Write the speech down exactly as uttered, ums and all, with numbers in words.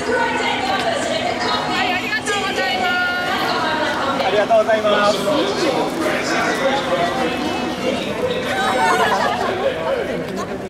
ありがとうございます。 ありがとうございます。